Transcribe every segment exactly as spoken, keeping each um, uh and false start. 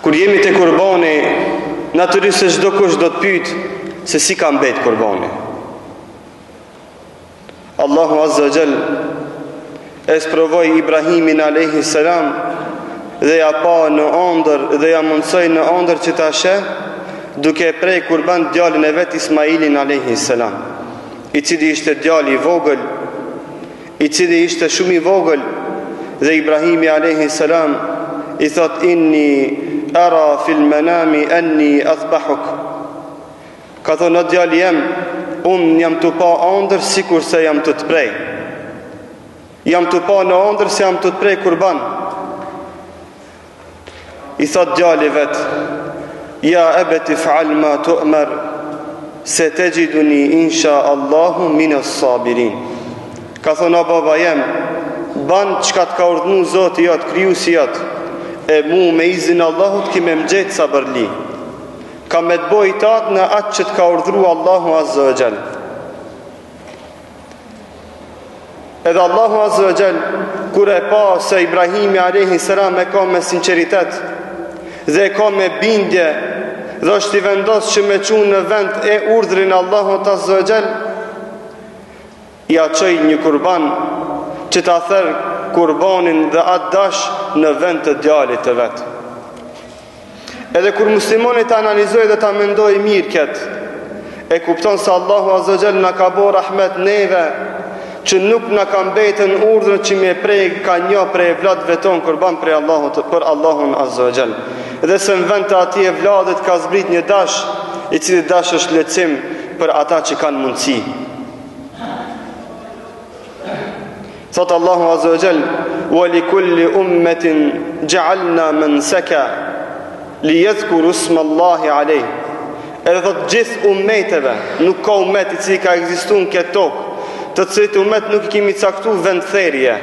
Kur jemi te kurbani, natyrisht se çdo kush do të pyet se si ka mbet kurbani. Allahu Azza wa Jall e sprovoi Ibrahimin alayhi salam dhe ja pa në ëndër dhe ja mundsoi në ëndër që ta sheh, duke prej kurban djalin e vet Ismailin alayhi salam, i cili ishte djali i vogël, i cili ishte shumë i vogël, dhe Ibrahimi alayhi salam i thot inni ara fil manami anni athbahuk. Ka thonë o djali jem, unë jam të pa ëndër sikur se jam të të prej. Jam të pa në ëndër se jam të të prej kurban. I thot djali vet, ja ebeti fa'al ma tu'mar, se te gjiduni insha Allahu minas sabirin. Ka thonë o baba jem, ban qka të ka urdhnu Zoti jot, krijuesi jot, e mu me izin Allahut kime më gjetë sabërli. Ka me të boj tatë në atë që të ka urdhru Allahu Azza wa Jall. Edhe Allahu Azza wa Jall, kur e pa se Ibrahimi alayhi salam e ka me sinceritet dhe e ka me bindje, dhe është i vendos që me qunë në vend e urdhrin Allahu Azza wa Jall, i aqoj një kurban që ta therë kurbanin dhe atë dash në vend të djalit të vetë. Edhe kur muslimonit të analizoj dhe të mendoj mirë këtë, e kupton se Allahu Azza wa Jall në ka bo rahmet neve, që nuk në ka mbetën urdhën që me prej ka një prej vladëve tonë kurban për Allahun, për Allahun Azza wa Jall. Dhe se në vend të ati e vladët ka zbrit një dash, i cili dash është lehtësim për ata që kanë mundësi. Thot Allahu Azza wa Jall, wa li kulli ummetin gja'alna mansaka li yadhkuru isma Allahi alayh. Edhe thot gjithë ummeteve, nuk ka ummet i cili ka ekzistuar në këtë tokë, të cilit ummet nuk i kemi caktuar vendtherje.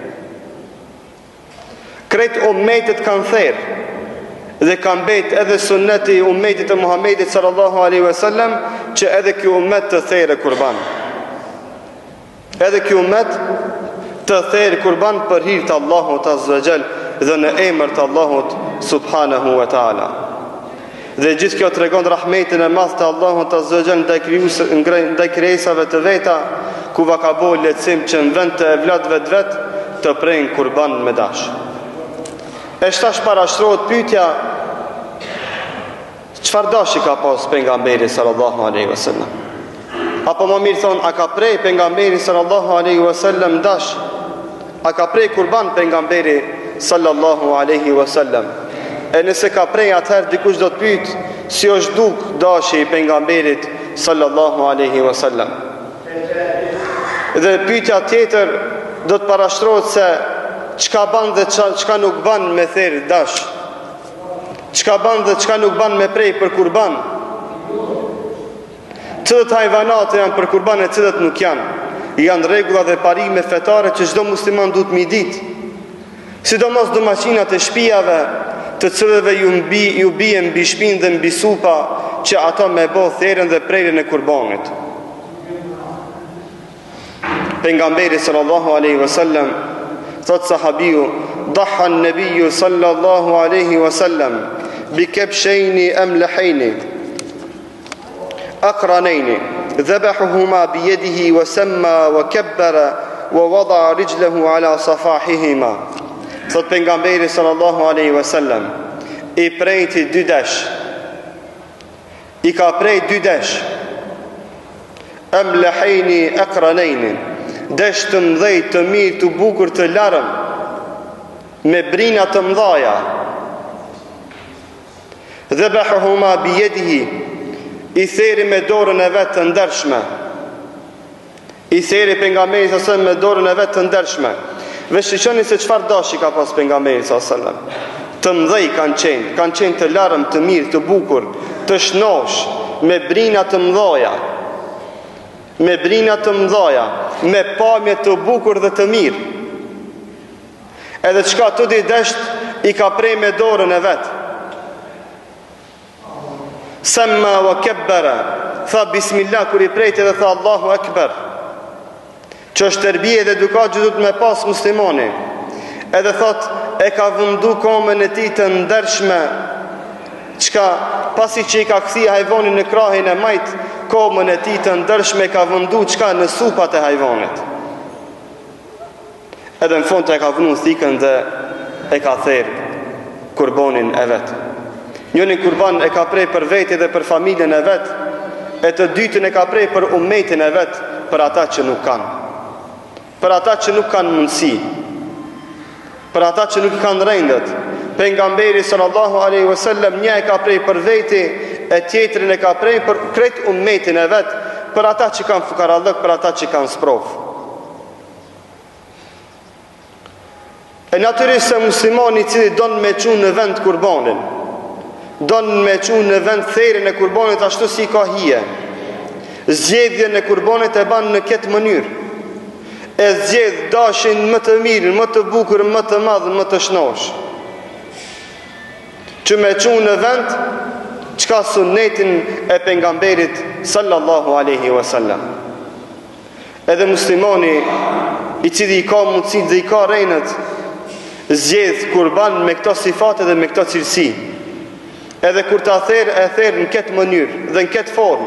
Krejt ummetet kanë therë, dhe kanë mbet edhe sunneti i ummetit të Muhamedit sallallahu alaihi wasallam, që edhe ky ummet të therë kurban. Edhe ky ummet të therë kurban për hir të Allahut Azza wa Jall dhe në emër të Allahut subhanahu wa taala. Dhe gjithë kjo tregon rahmetin e madh të Allahut Azza wa Jall ndaj krijesave të veta, ku va ka bo lehtësim që në vend të evlatëve të vet të prejnë kurban me dash. E shtash parashtrohet pyetja, çfarë dashi ka pas pejgamberi sallallahu alaihi wasallam? Apo më mirë thonë, a ka prej pejgamberi sallallahu alaihi wasallam dash? A ka prej kurban pejgamberi sallallahu alaihi wasallam? E nëse ka prej, atëherë dikush do të pyet, si është duk dashi i pejgamberit sallallahu alaihi wasallam? Dhe pyetja tjetër do të parashtrohet se çka ban dhe çka nuk ban me therë dash? Çka ban dhe çka nuk ban me prej për kurban? Cilët hajvanate janë për kurban e cilët nuk janë? Janë rregulla dhe parime fetare që çdo musliman duhet mi ditë. Sidomos domaçinat e shtëpiave, të cilëve ju mbi ju bie mbi shpinë dhe mbi supa që ata me bë therën dhe prerjen e kurbanit. Pejgamberi sallallahu alaihi wasallam thot sahabiu, dhaha an-nabiy sallallahu alaihi wasallam bi kabshayn amlahayn aqranayn ذبحهما بيده وسمى وكبر ووضع رجله على صفاحهما. Thot pejgamberi sallallahu alaihi wasallam, i prejti dy desh, i ka prej dy desh, amlahayn aqranayn, desh të mdhej, të mirë, të bukur, të larëm, me brina të mdhaja. Dhabahuma biyadihi, i theri me dorën e vetë të ndershme. I theri pejgamberi sallallahu alaihi wasallam me dorën e vetë të ndershme. Veshishoni se çfarë dashi ka pas pejgamberi sallallahu alaihi wasallam. Të mdhej kanë qenë, kanë qenë të larëm, të mirë, të bukur, të shnosh, me brina të mdhaja. Me brina të mdhaja, me pamje të bukur dhe të mirë. Edhe çka të di desht i ka prej me dorën e vetë. Samma wa kabbara, tha bismillah kur i prejti dhe tha Allahu akbar. Që është tërbije dhe edukat që duhet me pas muslimani. Edhe thot, e ka vëndu komen e ti të ndershme Qka pasi që i ka këthi hajvonin në krahin e majt, komën e ti të ndërshme ka vëndu qka në supat e hajvonit. Edhe në fund të e ka vënu thikën dhe e ka therë kurbanin e vetë. Njënin kurban e ka prej për veti dhe për familjen e vetë, e të dytën e ka prej për umetin e vetë, për ata që nuk kanë. Për ata që nuk kanë mundësi, për ata që nuk kanë rëndët. Pejgamberi sallallahu alaihi wasallam një e ka prej për veti, e tjetrin e ka prej për krejt umetin e vetë, për ata që kanë fukarallëk, për ata që kanë sprov. E natyrisht se muslimani i cili don me çu në vend kurbanin, don me çu në vend therrjen e kurbanit ashtu si ka hije. Zgjedhjen e kurbanit e ban në këtë mënyrë. E zgjedh dashin më të mirë, më të bukur, më të madh, më të shnosh. Që me çu në vend çka sunnetin e pejgamberit sallallahu alaihi wasallam. Edhe muslimani i cili i ka mundësi dhe i ka rejnët, zgjedh kurban me këto sifate dhe me këto cilësi. Edhe kur ta therr, e therr në këtë mënyrë dhe në këtë formë.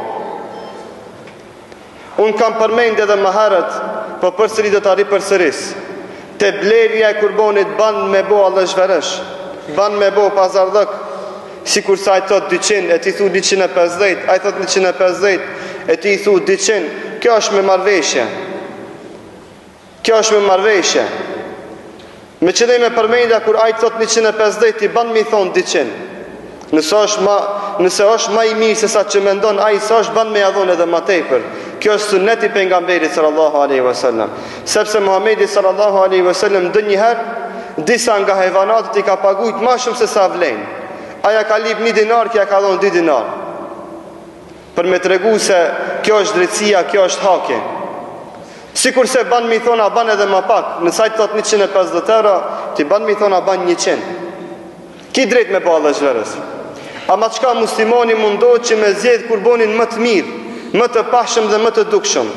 Unë kam përmend edhe më herët, po përsëri do ta ripërsëris. Te blerja e kurbanit ban me bo allëzhverësh, ban me bo pazardhëk, sikur sa ai thot dyqin, e ti thu dyqin e pesëdhjetë, ai thot dyqin e pesëdhjetë, e ti thu dyqin. Kjo është me marrëveshje. Kjo është me marrëveshje. Me qëllim e përmendja kur ai thot njëqind e pesëdhjetë, i ban me i thon dyqin. Nëse është ma, nëse është ma i mirë se sa që mendon ai, sa është ban me ja dhon edhe ma tepër. Kjo është sunneti pejgamberit sallallahu alaihi wasallam. Sepse Muhamedi sallallahu alaihi wasallam ndonjëherë disa nga hayvanatët i ka paguajt më shumë se sa vlen. Aja ka lip një dinar, kja ka dhon dy dinar. Për me tregu se kjo është drejtësia, kjo është haki. Sikur se ban mi thona ban edhe më pak, në sajt thot njëqind e pesëdhjetë euro, ti ban mi thona ban njëqind. Ki drejt me ba dhe zhverës. Ama qka muslimoni mundohet që me zjedh kurbanin më të mirë, më të pashëm dhe më të dukshëm,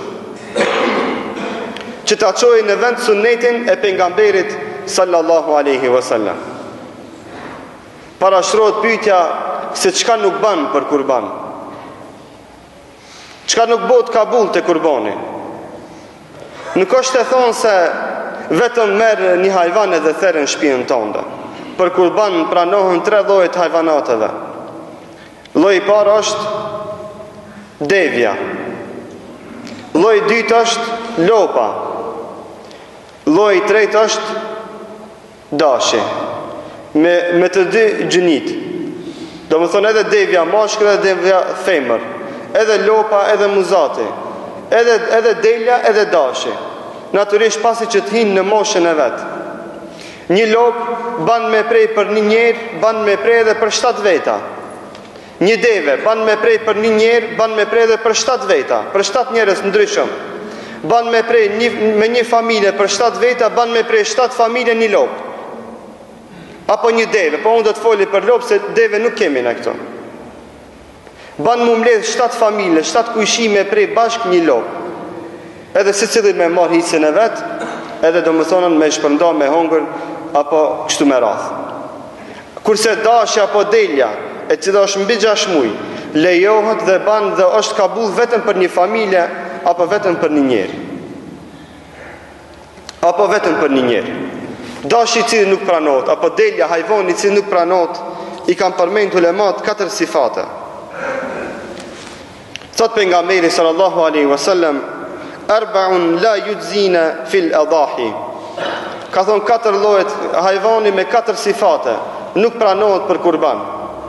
që ta qojë në vend sunnetin e pejgamberit sallallahu alaihi wasallam. Parashtrohet pyetja se çka nuk ban për kurban. Çka nuk bëhet kabull te kurbani. Nuk është e thonë se vetëm merë një hajvan edhe therën shtëpinë tënde. Për kurban pranohen tre lloje të hajvanateve. Lloji i parë është devja. Lloji i dytë është lopa. Lloji i tretë është dashi. Me, me të dy gjinit. Do më thonë edhe devja mashkull edhe devja femër. Edhe lopa edhe muzati. Edhe, edhe delja edhe dashi. Natyrisht pasi që të hinë në moshën e vetë. Një lopë ban me prej për një njerë, ban me prej edhe për shtatë veta. Një deve ban me prej për një njerë, ban me prej edhe për shtatë veta, për shtatë njerëz ndryshëm. Ban me prej një, me një familje për shtatë veta, ban me prej shtatë familje një lopë. Apo një deve, po unë do të foli për lopë se deve nuk kemi në këto. Ban mu mbledh shtatë familje, shtatë kujshime prej bashkë një lopë. Edhe si cili me marë hisën e vetë, edhe do më thonën me shpërnda me hongër, apo kështu me rathë. Kurse dashja apo delja, e cila është mbi gjashtë muaj, lejohet dhe ban dhe është kabull vetëm për një familje, apo vetëm për një njerë. Apo vetëm për një njerë. Dashi i cili nuk pranohet, apo delja, hajvani i cili nuk pranohet, i kanë përmendur ulemat katër sifate. Thot pejgamberi sallallahu alaihi wasallam, arba'un la yujzina fil adahi. Ka thonë katër llojet hajvani me katër sifate nuk pranohet për kurban.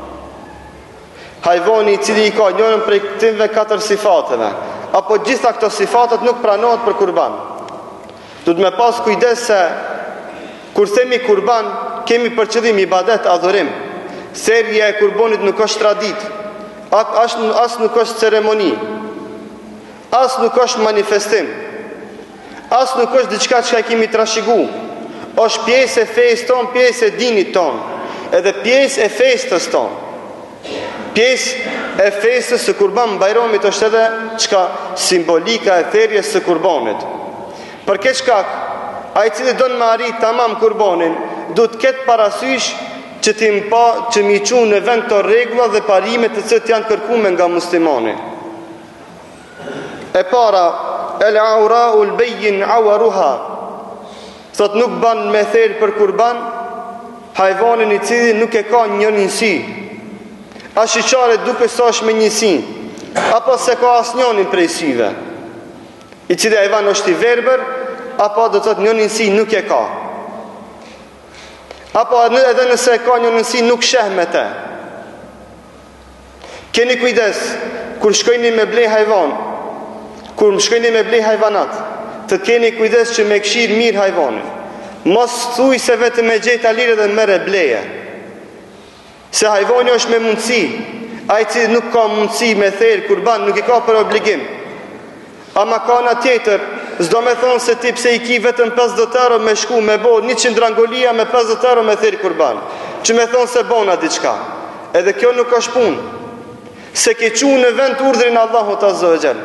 Hajvani i cili i ka njërin prej këtyre katër sifateve, apo gjitha këto sifatet nuk pranohet për kurban. Duhet me pas kujdes se kur themi kurban, kemi për qëllim ibadet, adhurim. Therrja e kurbanit nuk është tradit, as, as nuk është ceremoni, as nuk është manifestim, as nuk është diçka që kemi trashëgu. Është pjesë e fesë tonë, pjesë e dinit tonë, edhe pjesë e festës tonë. Pjesë e festës së kurban bajramit është edhe çka simbolika e therrjes së kurbanit. Për këtë shkak, ai i cili don me arrit tamam kurbanin, duhet të ketë parasysh që ti mpa, që mi qunë në vend të regula dhe parimet të cët janë kërkume nga muslimani. E para, el aura ul bejin awaruha, thot nuk ban me therë për kurban, hajvanin i cili nuk e ka një njësi, a shiqare duke sa është me njësi, apo se ka as njënin prej syve, i cili hajvan është i verber, apo do të thot një njësi nuk e ka, apo edhe nëse e ka një njësi nuk sheh me te. Keni kujdes, kur shkojni me blej hajvan, kur më shkojni me blej hajvanat, të keni kujdes që me këshir mirë hajvanit. Mos thuj se vetëm me gjeta lirë dhe mere bleje. Se hajvani është me mundësi, ai që nuk ka mundësi me therë kurban, nuk i ka për obligim. Ama ka në tjetër, s'do me thonë se ti pse i ki vetëm pesëdhjetë euro me shku me bo njëqind rangolia me pesëdhjetë euro me therë kurban, që me thonë se bona diçka. Edhe kjo nuk është punë, se ke qunë në vend urdhrin Allahut Azza wa Jall.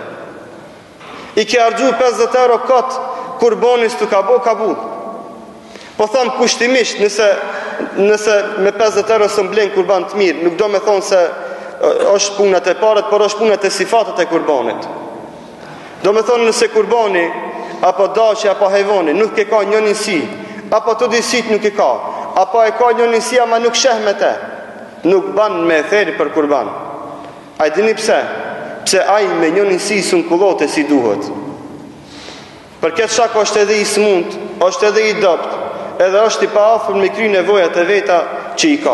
I ke argju pesëdhjetë euro kot kurbanis të ka bo kabul. Po thamë kushtimisht, nëse, nëse me pesëdhjetë euro së mblen kurban të mirë, nuk do me thonë se është punët e parët, por është punët e sifatët e kurbanit. Do me thonë nëse kurbani, apo dashi, apo hajvani, nuk e ka një njësi, apo të disit nuk e ka, apo e ka një njësi, ama nuk sheh me te, nuk ban me theri për kurban. A i dini pse? Pse aj me një njësi së në kullote si duhet. Për këtë shak është edhe i smund, është edhe i dopt, edhe është i pa afër me kry nevojat e veta që i ka.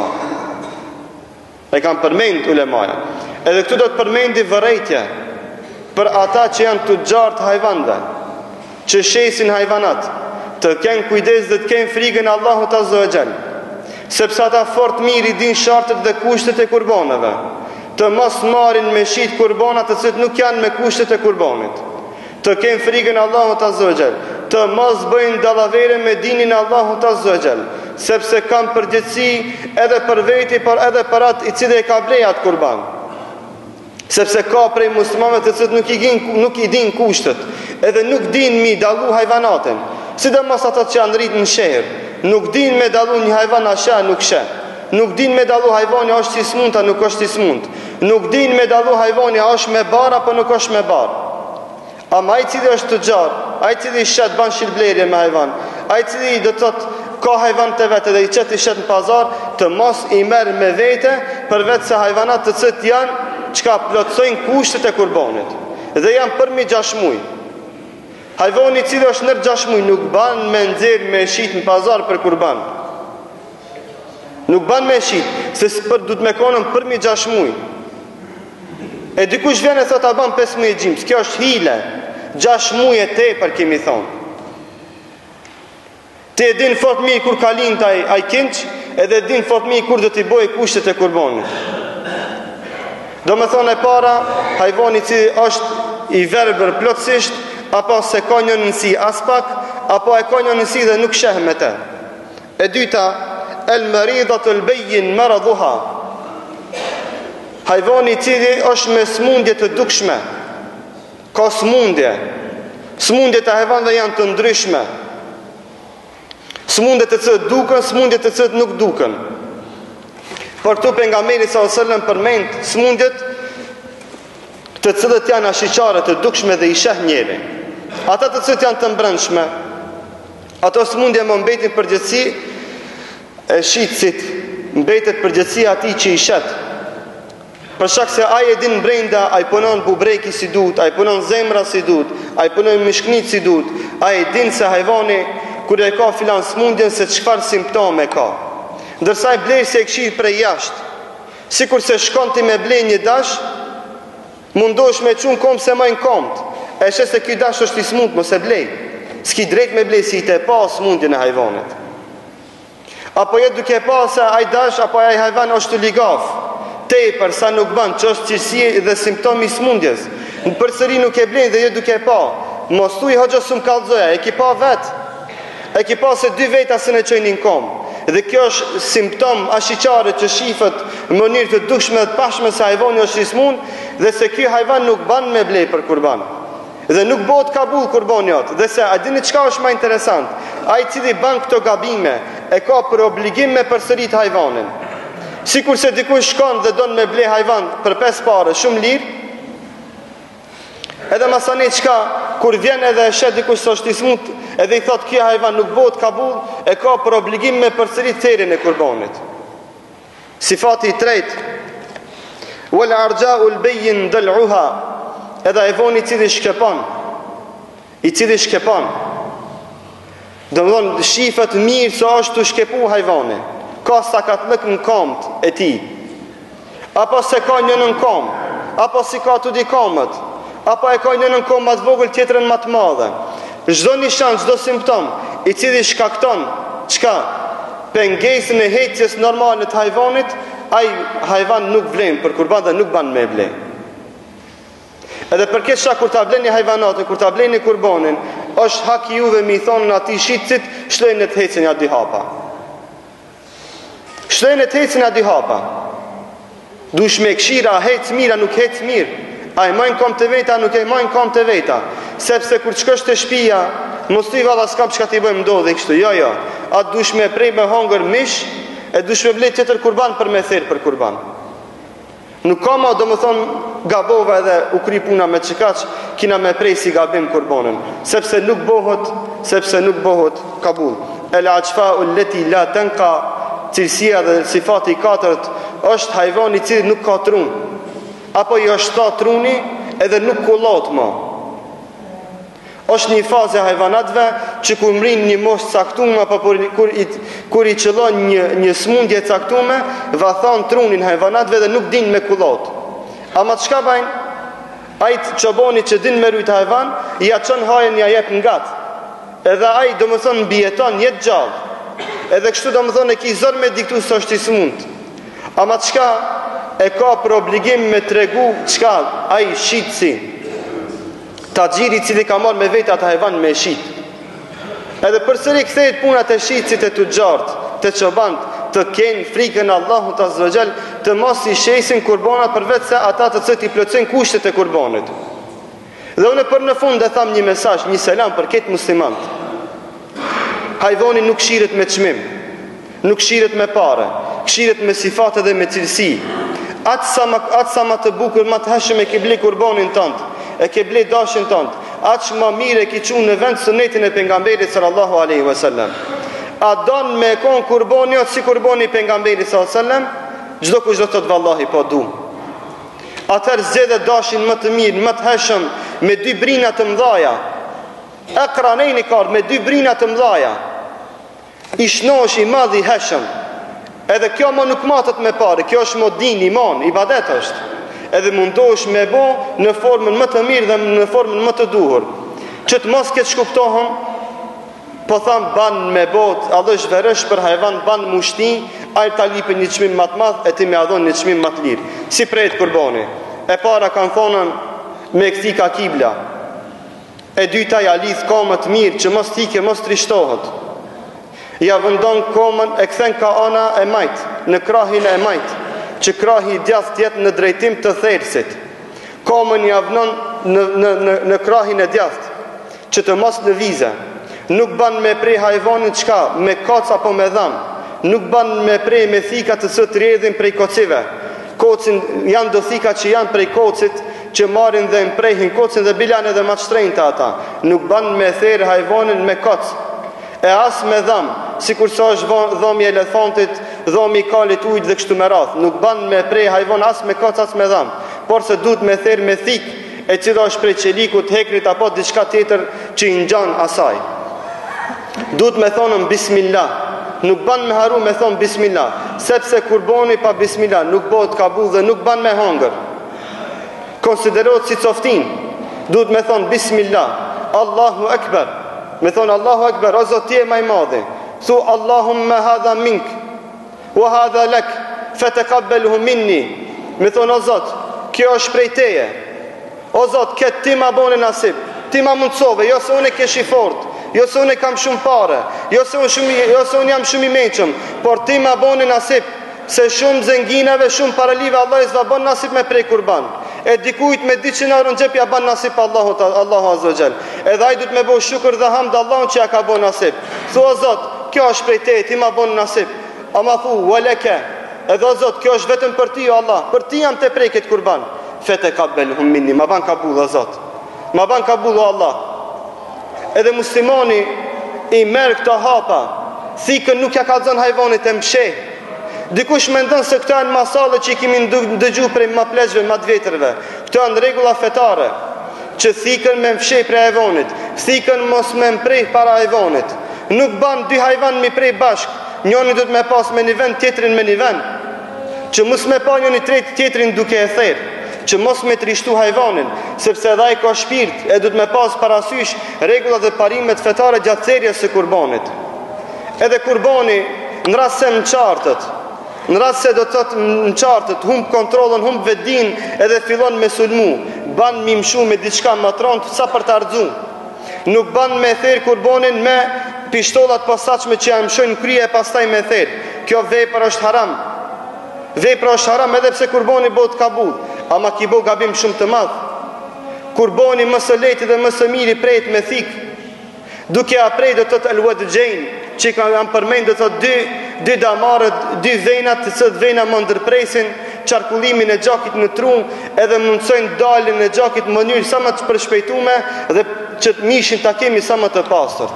E kam përmend ulemaja. Edhe këtu do të përmendi vërejtje për ata që janë të gjartë hajvande, që shesin hajvanat, të kenë kujdes dhe të kenë frikën Allahut Azza wa Jall, sepse ata fort mirë i din shartet dhe kushtet e kurbanëve, të mos marrin me shit kurbanat të cilët nuk janë me kushtet e kurbanit, të kenë frikën Allahut Azza wa Jall, të mos bëjnë dallavere me dinin Allahut Azza wa Jall, sepse kanë përgjegjësi edhe për veti, por edhe për atë i cili e ka blej atë kurban. Sepse ka prej muslimanëve të cilët nuk i din, nuk i din kushtet, edhe nuk din mi dallu hajvanatin, sidomos ata që janë rritë në shehr, nuk din me dallu një hajvan a sheh, nuk sheh. Nuk din me dallu hajvani është si smund, a nuk është si smund. Nuk din me dallu hajvani a është me bar apo nuk është me bar. Ama ai cili është të gjarë, ai cili shet ban shilblerje me hajvan, ai cili do të thotë ka hajvan të vetë dhe i qëtë i shetë në pazar, të mos i merë me vete për vetë se hajvanat të cët janë që ka plotësojnë kushtet e kurbanit dhe janë përmi gjashtë muj. Hajvani cili është nër gjashtë muj nuk ban me nxerë me shit në pazar për kurban. Nuk ban me shit, se për du të me konën përmi gjashtë muj. E dikush vjen e thot a ban pesë muj e gjimës, kjo është hile, gjashtë muj e te për kemi thonë. Ti e din fort mirë kur ka lind ai ai kinç, edhe din fort mirë kur do t'i bëjë kushtet e kurbanit. Do me thonë e para, hajvani që është i verbër plotësisht, apo se ka një nënsi as pak, apo e ka një nënsi dhe nuk sheh me te. E dyta, el maridat el bejin maradhuha. Hajvani cili është me smundje të dukshme, ka smundje. Smundjet e hajvanëve janë të ndryshme. Smundjet të cilët duken, smundjet të cilët nuk duken. Por këtu pejgamberi sallallahu alajhi wasallam përmend smundjet të cilët janë ashiqare të dukshme dhe i sheh njeri. Ata të cilët janë të mbrëmshme, ato smundje më mbetin përgjithësi e shitësit, mbetet përgjithësia atij që i shet. Për shkak se ai e din brenda, ai punon bubreki si duhet, ai punon zemra si duhet, ai punon mishknit si duhet, ai din se hajvani kur e ka filan smundjen se çfarë simptome ka. Ndërsa i blej se e këshirë prej jashtë, sikur se shkon ti me blej një dash, mundosh me qunë kom se majnë komt, e shes se kjo dash është i smund, mos e blej. S'ki drejt me blej si i te pa smundjen e hajvanit. Apo jetë duke pa se aj dash, apo aj hajvan është të ligaf, te për sa nuk ban, që është qërësie dhe simptomi smundjes. Në përsëri nuk e blej dhe jetë duke pa, mos tu i hoqës së më kalzoja, e ki pa vetë, e ki pa se dy veta se në qojnë në kom. Dhe kjo është simptom ashiqare që shifët në mënyrë të dukshme dhe të pashme se hajvani është i smund dhe se kjo hajvan nuk ban me blej për kurban. Dhe nuk bëhet kabul kurbani atë. Dhe se a dini çka është më interesant? Ai cili ban këto gabime, e ka për obligim me përsërit hajvanin. Sikur se dikush shkon dhe don me ble hajvan për pesë parë, shumë lirë, edhe masani qka, kur vjen edhe e shet dikush së është i smut, edhe i thot kja hajvan nuk bëhet kabull, e ka për obligim me përsërit therin e kurbanit. Sifati i tret, wal argjau l'bejin dël'uha, edhe e voni i cili shkepon, i cili shkepon, dhe më thonë shifët mirë së është të shkepu hajvani, ka sa ka të lëk në kamët e ti, apo se ka një në kam, apo si ka të di kamët, apo e ka një në kam matë vogël tjetërën matë madhe. Çdo nishan, çdo simptom i cili shkakton çka pengesën e heqjes normale të hajvanit, ai hajvan nuk vlen për kurban dhe nuk ban me ble. Edhe për këtë shkak kur ta bleni hajvanatin, kur ta bleni kurbanin, është hak i juve mi thonë atij shitësit, shlojnë të hecin ja dy hapa. Shlojnë të hecin ja dy hapa. Dush me këshira, hec mira, nuk hec mirë. A i majnë kom të veta, nuk e majnë kom të veta. Sepse kur të shkosh të shpia, mos t'i valla s'kam çka t'i bëjmë ndodhe i kështu. Jo, jo. Atë dush me prej me hongër mish, e dush me blet tjetër kurban për me therë për kurban. Nuk ka ma do më thonë gabova edhe u kry puna me qikaq, kina me prej si gabim kurbanin. Sepse nuk bohët, sepse nuk bohët kabul. El aqfa u leti la tenka, cilësia dhe sifati i katërt, është hajvani i cili nuk ka trun. Apo i është ta truni edhe nuk kullot ma. Është një fazë e hajvanatve që kur mrin një mosh caktume, apo kur i, kur i qëllon një, një smundje caktume, va than trunin hajvanatve dhe nuk din me kullot. Ama të shka bajnë? Ajtë qoboni që din me rujt hajvan, ja qën hajen ja jep ngat. Edhe ajtë do më thonë bjeton jetë gjallë. Edhe kështu do më thonë e ki zor me diktu së është i smund. Ama të shka e ka për obligim me tregu qka ajë shqitë si. Ta gjiri cili ka marrë me veta të hajvan me shqit. Edhe përsëri kthejt punat e shqitësit e të gjartë, të qobant, të kenë frikën Allahut Azza wa Jall, të mos i shesin kurbanat përveç se ata të cilët i plotësojnë kushtet e kurbanit. Dhe unë për në fund e tham një mesazh, një selam për këtë muslimanët. Hajvani nuk shiret me çmim, nuk shiret me parë, shiret me sifate dhe me cilësi. Atë sa ma, atë sa ma të bukur, ma të heshëm e ke ble kurbanin tënd, e ke ble dashin tënd, atë që ma mire e ke qunë në vend sunetin e pejgamberit sallallahu alaihi wasallam. A don me kon kurbani atë si kurbani pejgamberit sallallahu alaihi wasallam, çdo kush do të thotë vallahi po du. Atëherë zgjedhë dashin më të mirë, më të heshëm, me dy brina të mëdha. Ekranejni ka me dy brina të mëdha. I shnosh i madh i heshëm. Edhe kjo më nuk matet me pare, kjo është më din, iman, ibadet është. Edhe mundosh me bo në formën më të mirë dhe në formën më të duhur. Që të mos këtë shkuptohëm, po thamë ban me bot, adhë shverësh për hajvan, ban mushti, ajë ta lipe një qmim matë madhë, e ti me adhon një qmim matë lirë. Si prejtë kurbani. E para kanë thonën me këthi ka kibla. E dyta ja lidh komët mirë, që mos tike, mos trishtohet. Ja vëndon komën e kthen ka ana e majt, në krahin e majt, që krahi i djathtë jetë në drejtim të thersit. Komën ja vënon në, në, në, në krahin e djathtë, që të mos lëvize. Nuk ban me prej hajvanin qka, me kac apo me dham. Nuk ban me prej me thika të së të rjedhin prej kocive. Kocin janë do thika që janë prej kocit, që marin dhe mprejhin kocin dhe bilan edhe ma të shtrejnë të ata. Nuk ban me therë hajvanin me kac. E as me dham, si kur sa është dhomi elefantit, dhomi kalit ujt dhe kështu me rath. Nuk ban me prej hajvan as me kac as me dham, por se duhet me therë me thik, e cila është prej qelikut, hekrit apo diçka tjetër që i ngjan asaj. Duhet me thonën bismillah. Nuk ban me haru me thonë bismillah, sepse kurbani pa bismillah nuk bëhet kabull dhe nuk ban me hangër. Konsiderohet si coftin. Duhet me thonë bismillah, Allahu Ekber. Me thonë Allahu Ekber, o Zot ti je më i madhi. Thu Allahumma hadha mink, wa hadha lak, fataqabbalhu minni. Me thonë o Zot, kjo është prej teje. O Zot, këtë ti ma bone nasib, ti ma mundësove, jo se unë e kesh i fort, jo se unë e kam shumë pare, jo se unë, shumë, jo se unë jam shumë i menqëm, por ti ma bone nasib, se shumë zënginave, shumë paralive, Allah i zva bon nasib me prej kurban. E dikujt me dyqind euro në gjep ja ban nasib Allahu, Allahu Azza wa Jall. Edhe ai duhet me bo shukër dhe hamd Allahun që ja ka bo nasib. Thua Zot, kjo është prej teje, ti ma bon nasib. A ma thu, waleke, edhe o Zot, kjo është vetëm për ti, o Allah, për ti jam të prej këtë kurban. Fete kabel hum minni, ma ban kabul, o Zot, ma ban kabul, o Allah. Edhe muslimani i merë këta hapa, thikën nuk ja ka zënë hajvanit e msheh. Dikush me ndonë se këta janë masale që i kimi ndëgju prej ma pleqve, ma dvetërve. Këta janë regula fetare, që thikën me msheh prej hajvanit, thikën mos me mprej para hajvanit. Nuk ban dy hajvan mi prej bashk, njoni du të me pas me një vend, tjetrin me një vend, që mos me pa njoni tret tjetrin duke e therë, që mos me trishtu hajvanin, sepse edhe ai ka shpirt e du të me pas parasysh regullat dhe parimet fetare gjatë therjes së kurbanit. Edhe kurbani në rast se më qartët, në rast se do të të më qartët, humb kontrolën, humb vedin edhe fillon me sulmu, ban mi mshu me diçka më trontë sa për të ardzu. Nuk ban me therë kurbanin me pishtollat posaçme që ja mshojnë krye e pastaj me therë. Kjo vepër është haram. Vepra është haram edhe pse kurbani bëhet kabul, ama ki bo gabim shumë të madh. Kurbani më së lehti dhe më së miri prejt me thik. Duke a prej do të të elwed gjejnë, që kanë përmend do të të dy, dy damarët, dy venat, të cët vena më ndërpresin qarkullimin e gjakit në trum, edhe mundsojnë dalin e gjakit në mënyrë sa më të përshpejtume dhe që të mishin ta kemi sa më të pastërt.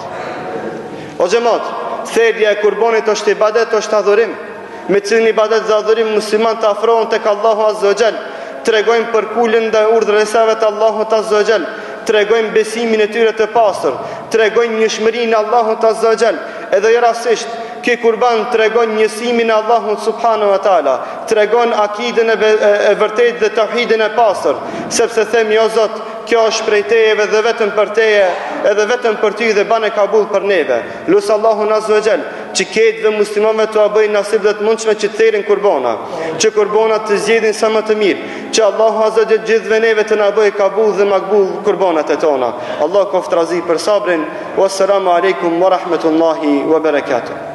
O xhamat, therrja e kurbanit është ibadet, është adhurim, me cilin ibadet dhe adhurim musliman të afrohen tek Allahu Azza wa Jall, tregojnë për kulën dhe urdhëresave të Allahut Azza wa Jall, tregojnë besimin e tyre të pastër, tregojnë njohshmërinë e Allahut Azza wa Jall, edhe jo rastisht ky kurban tregon njësimin e Allahut subhanahu wa taala, tregon akiden e, e, e vërtetë dhe tauhidin e pastër, sepse themi o Zot, kjo është prej Tejeve dhe vetëm për Teje, edhe vetëm për Ty dhe bane kabul për neve. Lusë Allahun Azza wa Jall që ketë dhe muslimanëve të bëjnë nasib dhe të mundshme që të therin kurbana, që kurbana të zgjedhin sa më të mirë, që Allahu Azza wa Jall gjithëve neve të na bëjë kabul dhe makbul kurbanat e tona. Allah qoftë razi për sabrin. Wassalamu alaikum wa rahmatullahi wa barakatuh.